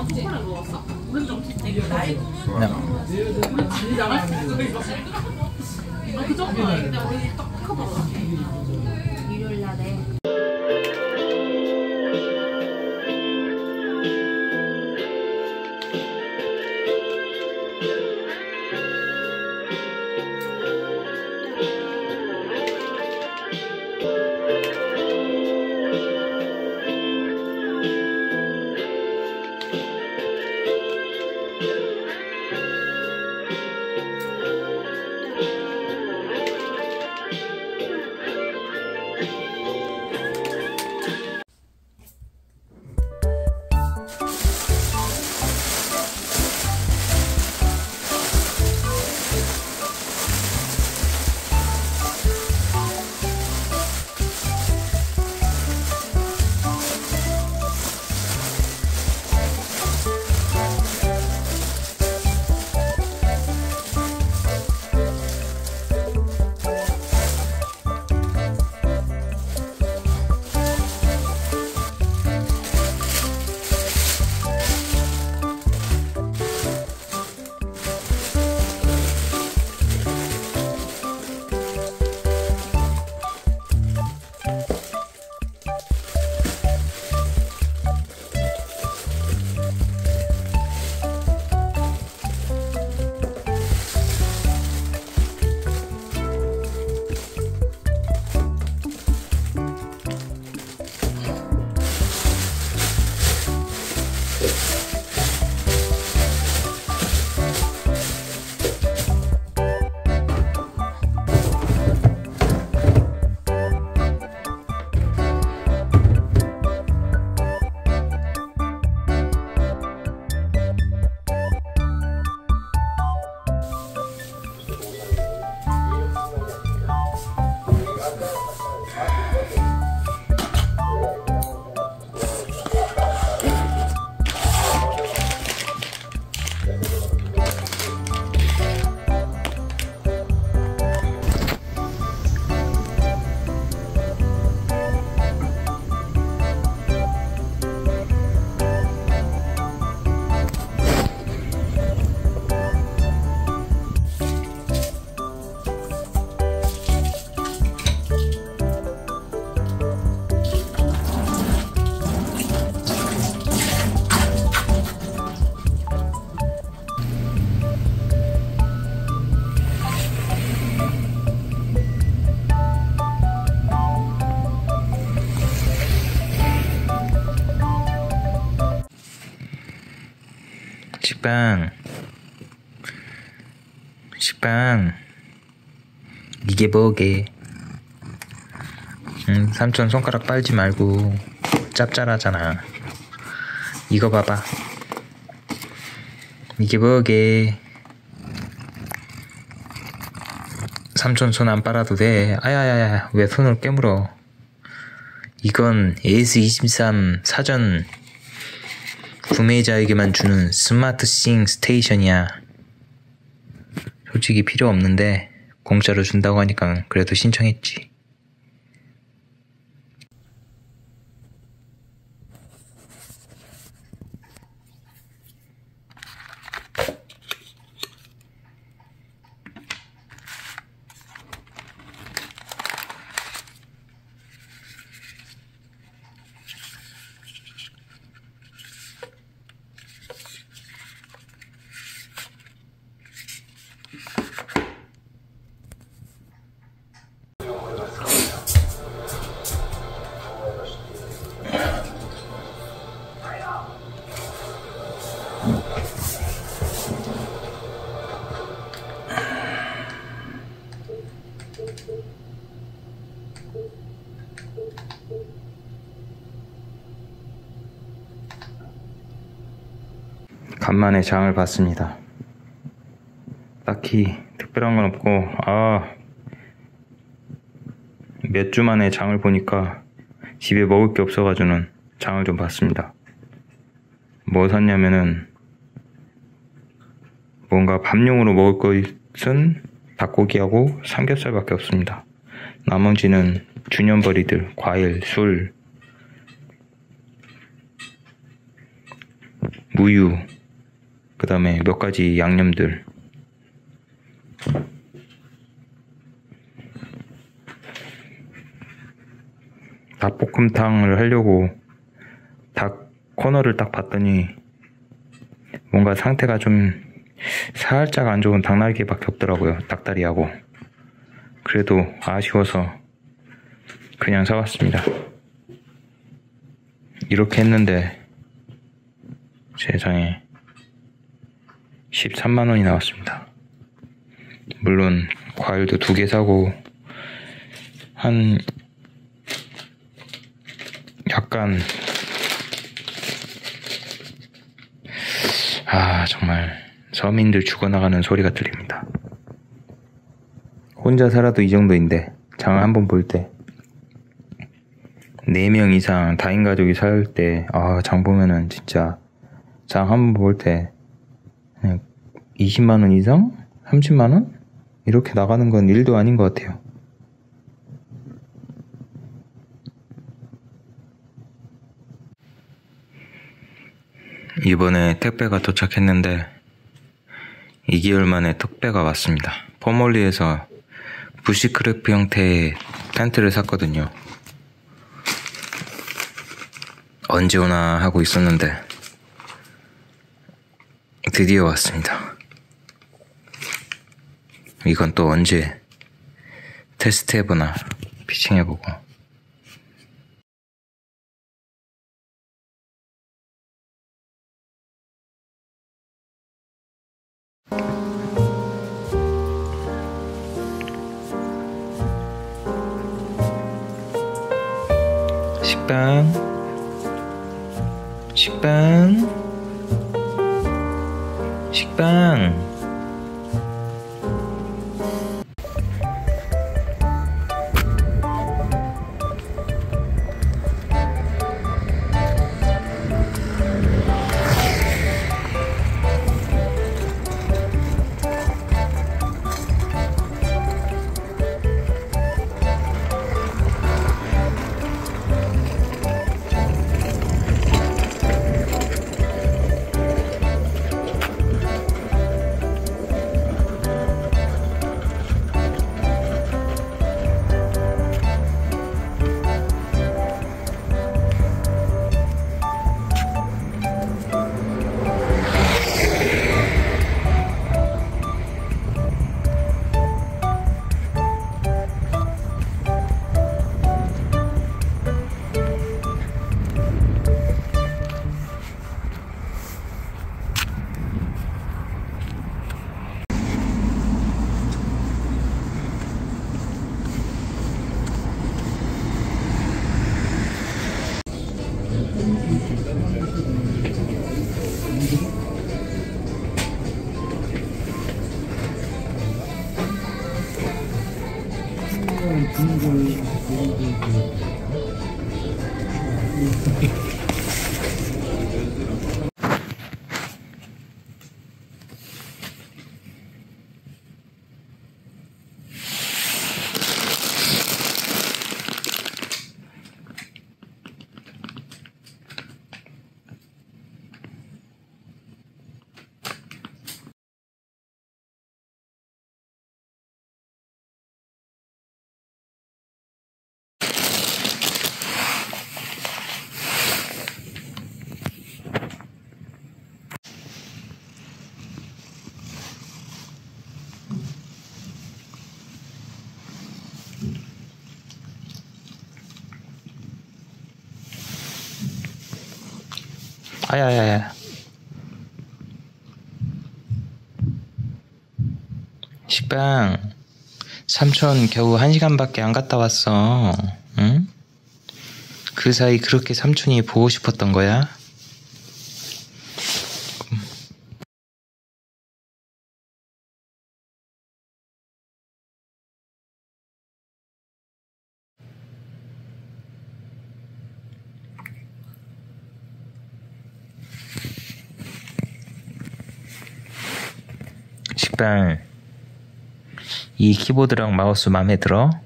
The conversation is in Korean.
너 초콜릿 먹었어? 우린 좀 되게 나이 No. 우리 진이 나갈 수 있어 이거. 그 정도 아닌데 우리 딱 픽업하러 일요일 날에 식빵 이게 뭐게? 삼촌 손가락 빨지 말고 짭짤하잖아. 이거 봐봐. 이게 뭐게? 삼촌 손 안 빨아도 돼. 아야야야, 왜 손을 깨물어? 이건 AS23 사전 구매자에게만 주는 스마트싱 스테이션이야. 솔직히 필요 없는데 공짜로 준다고 하니까 그래도 신청했지. 간만에 장을 봤습니다. 딱히 특별한 건 없고, 몇 주 만에 장을 보니까 집에 먹을 게 없어가지고는 장을 좀 봤습니다. 뭐 샀냐면은 뭔가 밥용으로 먹을 것은 닭고기하고 삼겹살밖에 없습니다. 나머지는 주년버리들, 과일, 술, 우유, 그 다음에 몇 가지 양념들. 닭볶음탕을 하려고 닭 코너를 딱 봤더니 뭔가 상태가 좀 살짝 안 좋은 닭날개밖에 없더라고요. 닭다리하고. 그래도 아쉬워서 그냥 사왔습니다. 이렇게 했는데 세상에 13만원이 나왔습니다. 물론 과일도 2개 사고 한 약간 정말 서민들 죽어나가는 소리가 들립니다. 혼자 살아도 이 정도인데 장 한번 볼 때 4명 이상 다인 가족이 살 때 장 보면은 진짜 장 한번 볼 때 20만원 이상? 30만원? 이렇게 나가는 건 일도 아닌 것 같아요. 이번에 택배가 도착했는데 2개월 만에 택배가 왔습니다. 포멀리에서 부시크래프 형태의 팬트를 샀거든요. 언제 오나 하고 있었는데 드디어 왔습니다. 이건 또 언제 테스트 해보나 피칭 해보고. 식빵. 아야야야. 식빵, 삼촌 겨우 1시간밖에 안 갔다 왔어. 응? 그 사이 그렇게 삼촌이 보고 싶었던 거야? 식빵, 이 키보드랑 마우스 마음에 들어?